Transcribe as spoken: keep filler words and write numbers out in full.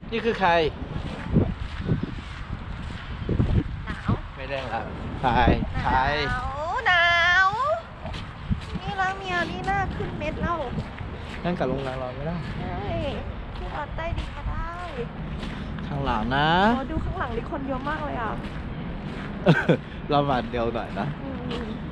นี่คือใครหนาวไม่ได้ละใครใครหนาวหนาวนี่แล้วเมียนี่หน้าขึ้นเม็ดแล้วนั่งกับโรงงานเราไม่ได้ใช่ที่นอนใต้ดินก็ได้ข้างหลังนะโอ้ดูข้างหลังนี่คนเยอะมากเลยอ่ะเรามาเดียวหน่อยนะอืม